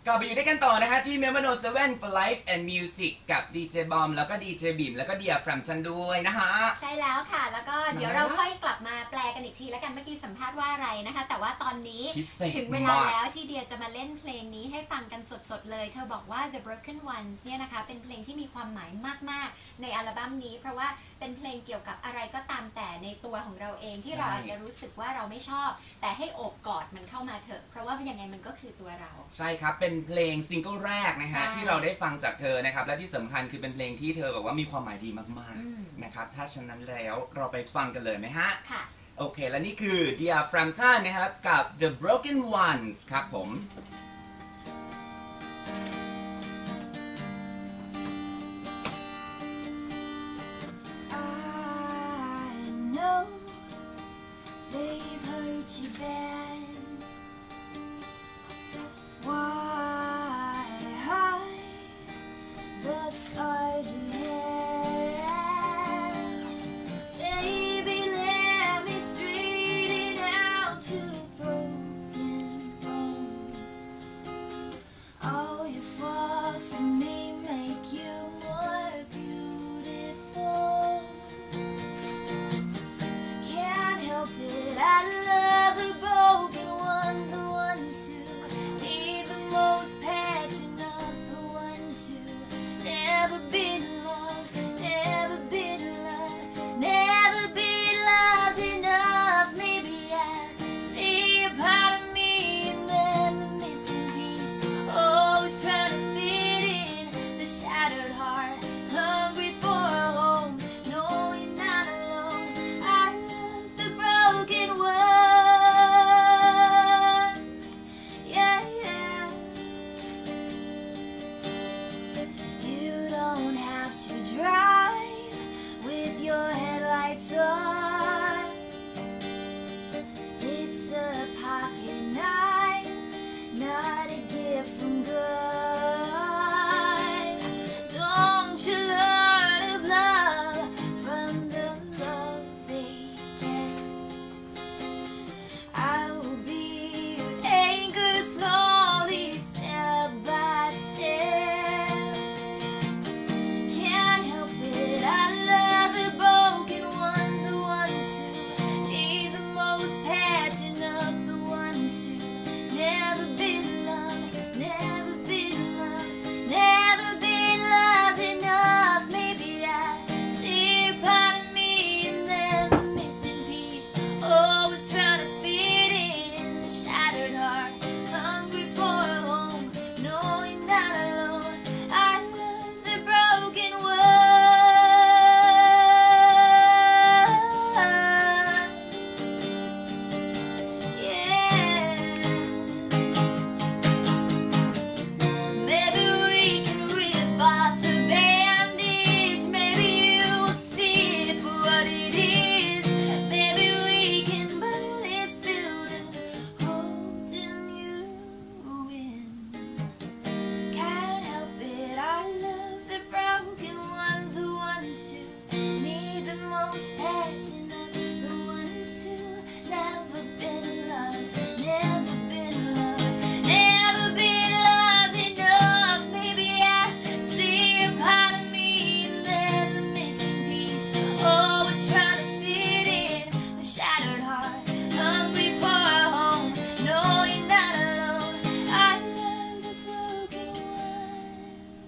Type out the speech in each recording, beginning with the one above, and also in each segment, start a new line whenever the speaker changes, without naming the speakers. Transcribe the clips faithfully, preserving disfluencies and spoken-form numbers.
ลับไปอยู่ด้วยกันต่อนะคะที่ Melbourne เซเว่น for Life and Music กับดีเจบอมแล้วก็ดีเจบิมแล้วก็เดียแฟรมชันด้วยนะคะ
ใช่แล้วค่ะแล้วก็เดี๋ยวเราค่อยกลับมาแปลกันอีกทีแล้วกันเมื่อกี้สัมภาษณ์ว่าอะไรนะคะแต่ว่าตอนนี้ถึงเวลาแล้วที่เดียจะมาเล่นเพลงนี้ให้ฟังกันสดๆเลยเธอบอกว่า The Broken Ones เนี่ยนะคะเป็นเพลงที่มีความหมายมากๆในอัลบั้มนี้เพราะว่าเป็นเพลงเกี่ยวกับอะไรก็ตามแต่ในตัวของเราเองที่เราอาจจะรู้สึกว่าเราไม่ชอบแต่ให้โอบกอดมันเข้ามาเถอะเพราะว่ายังไงมันก็คือตัวเรา
ใช่ครับเป็นเพลงซิงเกิลแรกนะฮะที่เราได้ฟังจากเธอนะครับและที่สำคัญคือเป็นเพลงที่เธอบอกว่ามีความหมายดีมากๆนะครับถ้าฉะนั้นแล้วเราไปฟังกันเลยไหมฮะ
ค่ะ
โอเคและนี่คือ Dear Frampton นะครับกับ The Broken Ones ครับผม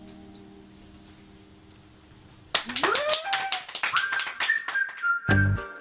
Woo!